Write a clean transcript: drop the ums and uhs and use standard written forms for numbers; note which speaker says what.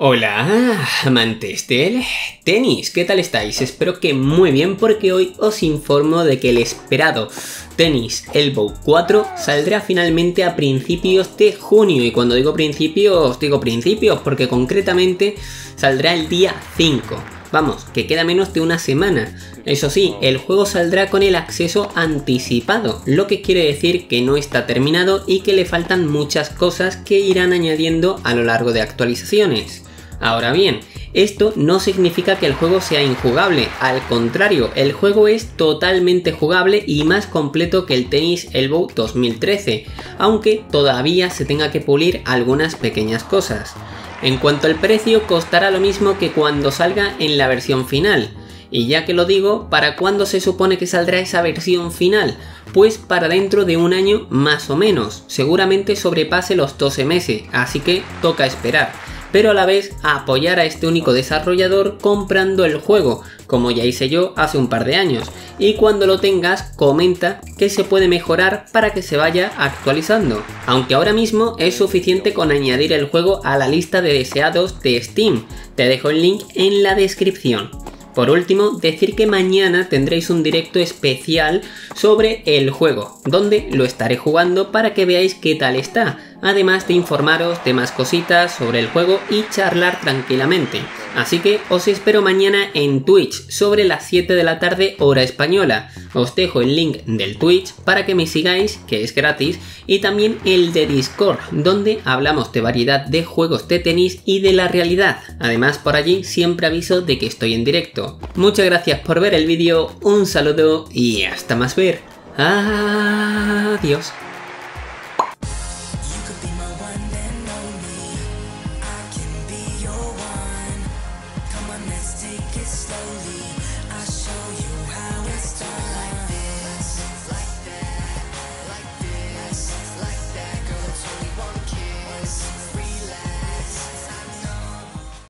Speaker 1: Hola, amantes del tenis, ¿qué tal estáis? Espero que muy bien porque hoy os informo de que el esperado Tennis Elbow 4 saldrá finalmente a principios de junio, y cuando digo principios porque concretamente saldrá el día 5. Vamos, que queda menos de una semana. Eso sí, el juego saldrá con el acceso anticipado, lo que quiere decir que no está terminado y que le faltan muchas cosas que irán añadiendo a lo largo de actualizaciones. Ahora bien, esto no significa que el juego sea injugable, al contrario, el juego es totalmente jugable y más completo que el Tennis Elbow 2013, aunque todavía se tenga que pulir algunas pequeñas cosas. En cuanto al precio, costará lo mismo que cuando salga en la versión final. Y ya que lo digo, ¿para cuándo se supone que saldrá esa versión final? Pues para dentro de un año más o menos, seguramente sobrepase los 12 meses, así que toca esperar. Pero a la vez apoyar a este único desarrollador comprando el juego, como ya hice yo hace un par de años, y cuando lo tengas comenta que se puede mejorar para que se vaya actualizando, aunque ahora mismo es suficiente con añadir el juego a la lista de deseados de Steam. Te dejo el link en la descripción. Por último, decir que mañana tendréis un directo especial sobre el juego, donde lo estaré jugando para que veáis qué tal está, además de informaros de más cositas sobre el juego y charlar tranquilamente. Así que os espero mañana en Twitch sobre las 7 de la tarde hora española. Os dejo el link del Twitch para que me sigáis, que es gratis, y también el de Discord, donde hablamos de variedad de juegos de tenis y de la realidad. Además, por allí siempre aviso de que estoy en directo. Muchas gracias por ver el vídeo, un saludo y hasta más ver. Adiós.